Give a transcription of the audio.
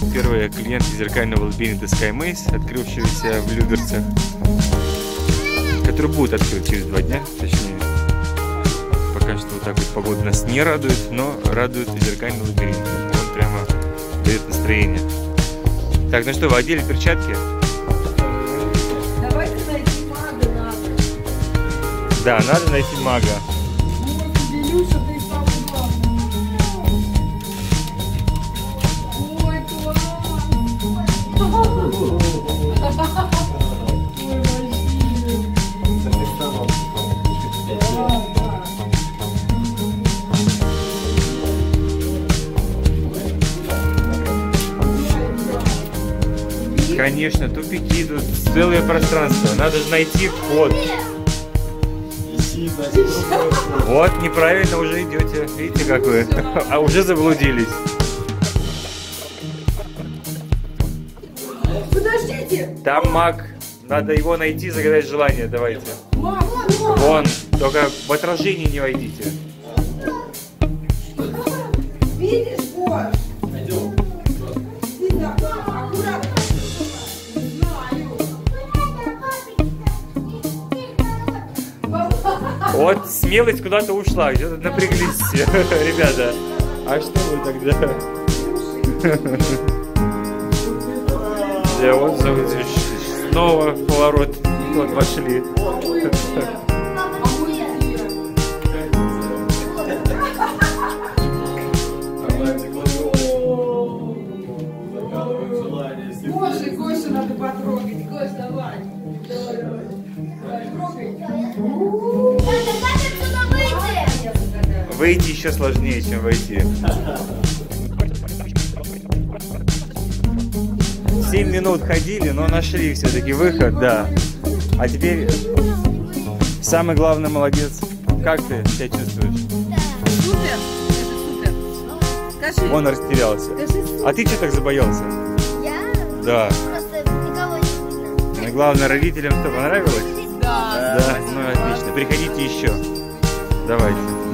первый клиент зеркального лабиринта SkyMaze, открывшегося в Люберцах, который будет открыт через 2 дня, точнее. Пока что вот так вот погода нас не радует, но радует зеркальный лабиринт. Он прямо дает настроение. Так, ну что, вы одели перчатки? Давайте найти мага надо. Да, надо найти мага. Илюша, ты самый главный. Ой, класс! Конечно, тупики, тут целое пространство. Надо же найти вход. Вот, неправильно уже идете. Видите, как вы? А уже заблудились. Подождите! Там маг. Надо его найти, загадать желание. Давайте. Маг, Вон, только в отражении не войдите. видишь, Гош? Аккуратно. Вот смелость куда-то ушла, где-то напряглись все, ребята. А что вы тогда? Да, вот снова в поворот вот вошли. Гоша, Гоша, надо потрогать. Гош, давай. Трогай. Выйти еще сложнее, чем войти. 7 минут ходили, но нашли все-таки выход, да. А теперь самый главный молодец. Как ты себя чувствуешь? Супер, супер. Скажи. Он растерялся. А ты что так забоялся? Я? Да. Просто никого не видно. Ну, главное, родителям что, понравилось? Да. Да, ну отлично. Приходите еще. Давайте.